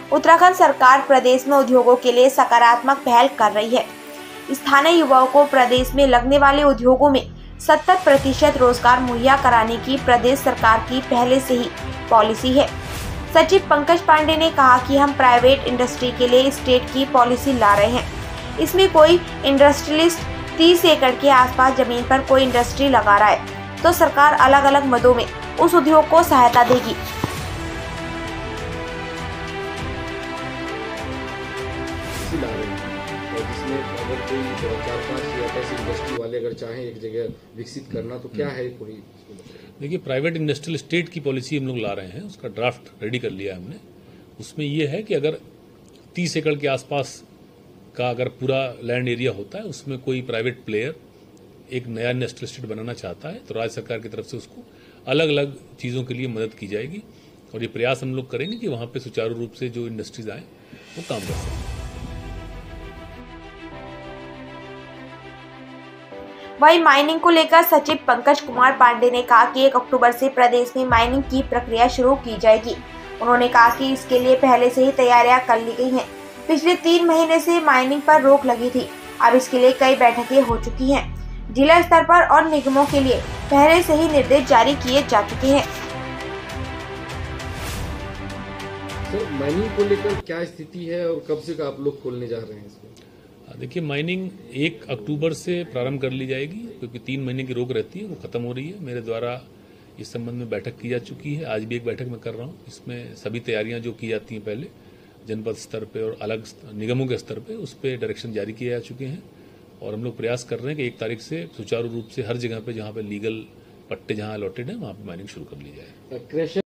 उत्तराखंड सरकार प्रदेश में उद्योगों के लिए सकारात्मक पहल कर रही है। स्थानीय युवाओं को प्रदेश में लगने वाले उद्योगों में 70% रोजगार मुहैया कराने की प्रदेश सरकार की पहले से ही पॉलिसी है। सचिव पंकज पांडे ने कहा कि हम प्राइवेट इंडस्ट्री के लिए स्टेट की पॉलिसी ला रहे हैं। इसमें कोई इंडस्ट्रियलिस्ट 30 एकड़ के आसपास जमीन पर कोई इंडस्ट्री लगा रहा है तो सरकार अलग अलग मदों में उस उद्योग को सहायता देगी। जिसमें अगर कोई 4-5 या 10 इंडस्ट्री वाले अगर चाहें एक जगह विकसित करना तो क्या है कोई? देखिए, प्राइवेट इंडस्ट्रियल स्टेट की पॉलिसी हम लोग ला रहे हैं, उसका ड्राफ्ट रेडी कर लिया हमने। उसमें ये है कि अगर 30 एकड़ के आसपास का अगर पूरा लैंड एरिया होता है, उसमें कोई प्राइवेट प्लेयर एक नया इंडस्ट्रियल स्टेट बनाना चाहता है तो राज्य सरकार की तरफ से उसको अलग अलग चीज़ों के लिए मदद की जाएगी और ये प्रयास हम लोग करेंगे कि वहाँ पे सुचारू रूप से जो इंडस्ट्रीज आए वो काम कर सकें। वहीं माइनिंग को लेकर सचिव पंकज कुमार पांडे ने कहा कि 1 अक्टूबर से प्रदेश में माइनिंग की प्रक्रिया शुरू की जाएगी। उन्होंने कहा कि इसके लिए पहले से ही तैयारियां कर ली गई हैं। पिछले 3 महीने से माइनिंग पर रोक लगी थी, अब इसके लिए कई बैठकें हो चुकी हैं। जिला स्तर पर और निगमों के लिए पहले से ही निर्देश जारी किए जा चुके हैं। सर, माइनिंग को लेकर क्या स्थिति है और कब से आप लोग खोलने जा रहे हैं इसको? देखिए, माइनिंग 1 अक्टूबर से प्रारंभ कर ली जाएगी क्योंकि 3 महीने की रोक रहती है, वो खत्म हो रही है। मेरे द्वारा इस संबंध में बैठक की जा चुकी है, आज भी एक बैठक मैं कर रहा हूँ। इसमें सभी तैयारियां जो की जाती हैं पहले जनपद स्तर पे और अलग निगमों के स्तर पे, उस पर डायरेक्शन जारी किए जा चुके हैं और हम लोग प्रयास कर रहे हैं कि 1 तारीख से सुचारू रूप से हर जगह पे जहाँ पे लीगल पट्टे जहाँ अलॉटेड है वहाँ पे माइनिंग शुरू कर ली जाए।